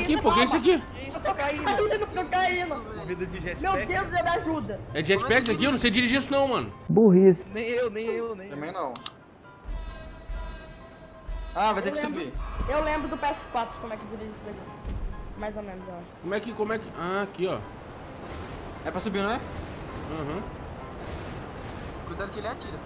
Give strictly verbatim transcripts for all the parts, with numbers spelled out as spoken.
aqui, pô? Que é isso aqui? Eu tô caindo, tô caindo. Vida de jetpack. Meu Deus, me ajuda. É jetpack isso aqui? Eu não sei dirigir isso não, mano. Burrice. Nem eu, nem eu, nem eu. Também não. Ah, vai ter Eu que lembro, subir. eu lembro do P S quatro como é que dirige isso daqui. Mais ou menos, eu acho. Como é que, como é que... Ah, aqui, ó. É pra subir, não é? Aham. Cuidado que ele atira.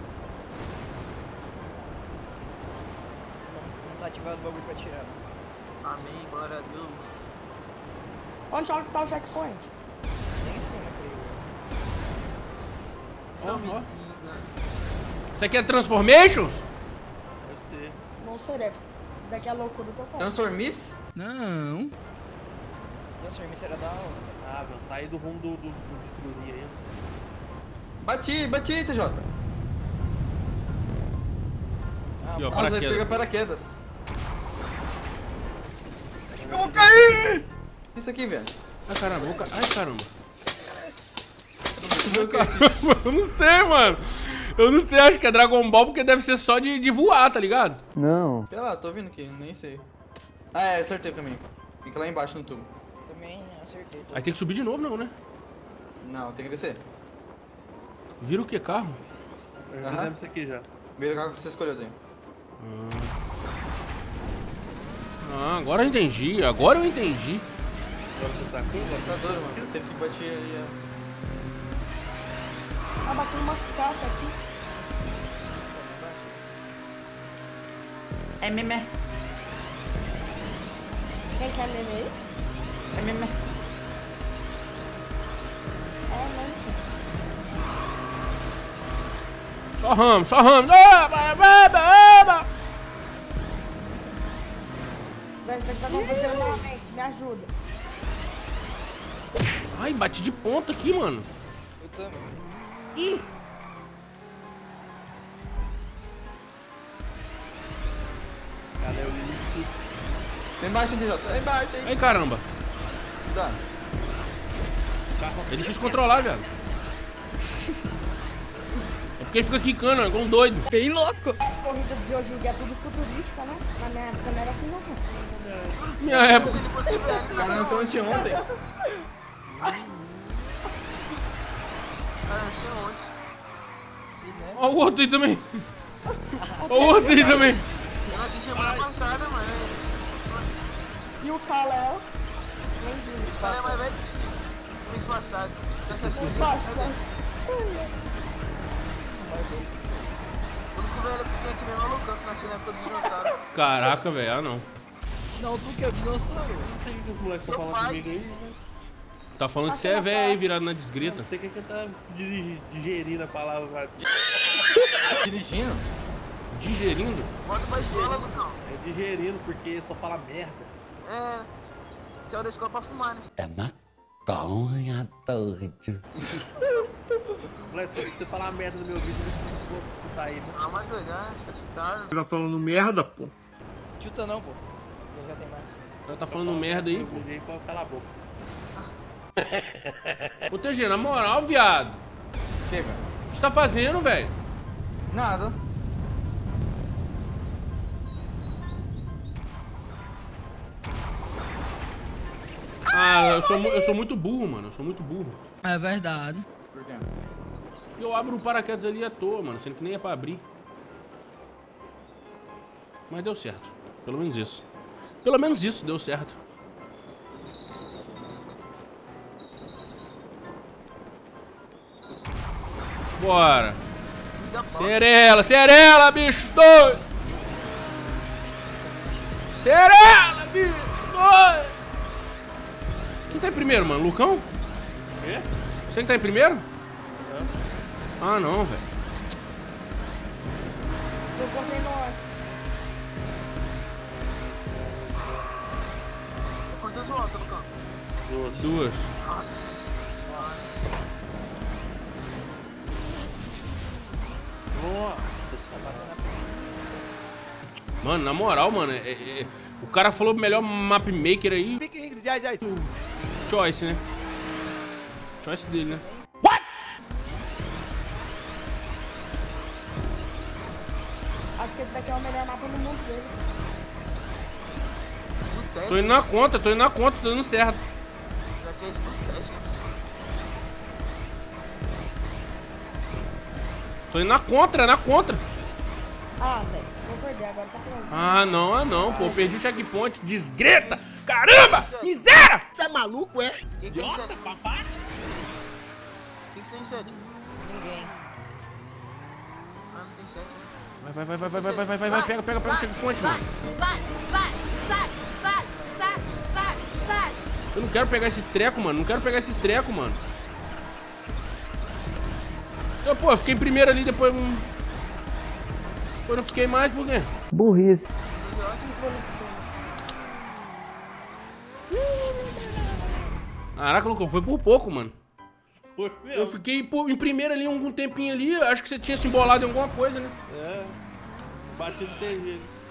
Não tá ativado o bagulho pra atirar. Amém, glória a Deus. Onde tá o checkpoint? Nem sei, né, creio. Ó, ó. Isso aqui é Transformations? Deve ser. Não sei, deve ser. Isso daqui é loucura total. Transformice? Não. Transformice era da hora. Ah, meu, saí do rumo do, do, do cruzinho aí. Bati, bati, T J. Aqui, ó, Ah, você paraquedas. pega paraquedas. Eu vou cair! Isso aqui, velho. Ai, caramba, eu vou ca... Ai, caramba. Ai, caramba, eu não sei, mano. Eu não sei, acho que é Dragon Ball porque deve ser só de, de voar, tá ligado? Não. Sei lá, tô vindo aqui, nem sei. Ah, é, acertei o caminho. Fica lá embaixo no tubo. Também acertei. Aí tem que subir de novo, não, né? Não, tem que descer. Vira o que, carro? Eu Aham. fizemos isso aqui já. Primeiro carro que você escolheu, daí. Ah, agora eu entendi. Agora eu entendi. Agora você tá curva? Tá doido, mano. Eu sempre que bati aí. Ah, bati uma calça aqui. É meme. Quem quer meme aí? É meme. É, né? Só ramo, só ramo. Oba, oba, oba. Vai ter que estar acontecendo novamente, me ajuda. Ai, bati de ponta aqui, mano. Eu também. Ih! Cara, eu li Lá embaixo, T J. Lá embaixo, hein. Ai, caramba. Dá. É difícil controlar, velho. É porque ele fica quicando, ó, igual um doido. Bem louco. As corridas de hoje em dia é tudo futurística, né? Na minha época não era assim, não. Minha época. Cara, nós estamos ontem. Cara, eu sei onde. Ó o outro aí também. Ó o outro aí também. Eu assisti semana passada, mano. E o Kalel? Nem vi. O cara é mais velho que esse mês passado. Nossa. O único velho que tem aqui mesmo é o Lucão, que nasceu na época dos dinossauros. Caraca, velho. Ah, não. Não, tu que é dinossauro. Não sei o que os moleques estão falando comigo aí. Tá falando que você é velho aí, virado na desgrita. Não sei quem que tá dirigi- digerindo a palavra. Cara. Dirigindo? Digerindo? Bota pra escola, Lucão. É digerindo, porque só fala merda. É. Saiu da escola pra fumar, né? É maconha, doido. Moleque, se você falar merda no meu vídeo, eu não vou escutar aí, né? Ah, mas doido, né? Tá Tá falando merda, pô. Chuta não, pô. Eu já tenho mais. Ela tá falando merda aí, pô. Pode calar a boca. Ô, T G, na moral, viado. Que, velho? O que você tá fazendo, velho? Nada. Ah, eu sou, mu- eu sou muito burro, mano. Eu sou muito burro. É verdade. Por quê? Eu abro o paraquedas ali à toa, mano. Sendo que nem é pra abrir. Mas deu certo. Pelo menos isso. Pelo menos isso deu certo. Bora. Cerela, cerela, bicho doido. Cerela, bicho doido. Quem tá em primeiro, mano? Lucão? Quê? Você que tá em primeiro? Ah, não, velho. Eu cortei no ar. Quantas voltas, Lucão? Duas. Duas. Nossa. Nossa, só bateu na frente. Mano, na moral, mano, é- é- é- o cara falou o melhor map maker aí. Choice, né? Choice dele, né? Acho que esse daqui é o melhor mapa do mundo dele. Tô indo na conta, tô indo na conta, tô indo certo. Tô indo na contra, na contra. Ah, velho, vou perder agora, tá pronto. Ah, não, ah não, pô, perdi o checkpoint. Desgreta! Caramba! Miséria! Você é maluco, é? Idiota, papai? Quem que tem sete? Ninguém. Ah, não tem sete. Vai, vai, vai, vai, vai, vai, vai, vai, vai, vai, pega, pega, pega o checkpoint, mano. Vai, vai, vai, vai, vai, vai, vai. Eu não quero pegar esse treco, mano, não quero pegar esse treco, mano. Eu, pô, eu fiquei em primeiro ali, depois um... Depois não fiquei mais, por quê? Burrice. Caraca, louco, foi por pouco, mano. Foi mesmo. Eu fiquei pô, em primeiro ali, um tempinho ali, acho que você tinha se embolado em alguma coisa, né? É. Bati no T G.